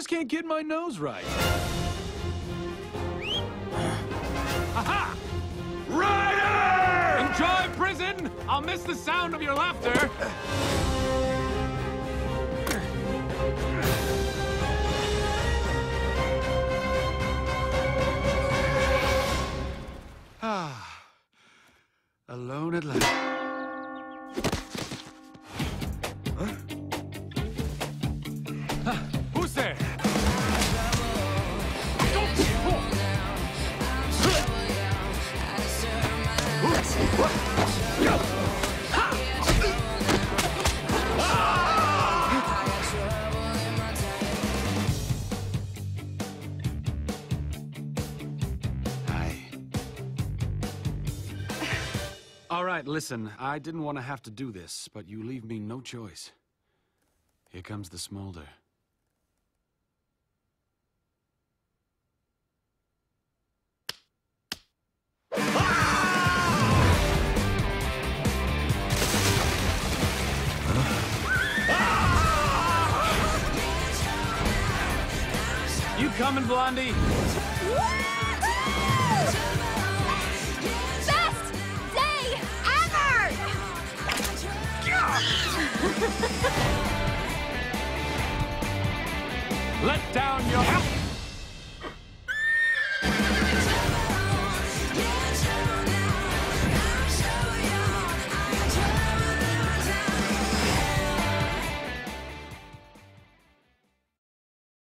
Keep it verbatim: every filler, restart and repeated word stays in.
just can't get my nose right. Aha! Ryder! Enjoy prison! I'll miss the sound of your laughter. Ah, alone at last. Huh? Huh. Who's there? All right, listen, I didn't want to have to do this, but you leave me no choice. Here comes the smolder. You coming, Blondie? Best day ever! Let down your...